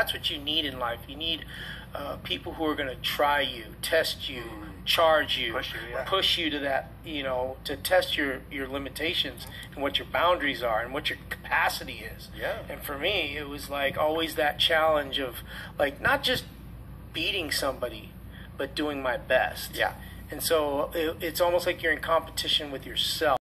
that's what you need in life. You need people who are going to try you, test you, charge you, push you to that, to test your limitations and what your boundaries are and what your capacity is. Yeah. And for me, it was like always that challenge of like not just beating somebody, but doing my best. Yeah. And so it's almost like you're in competition with yourself.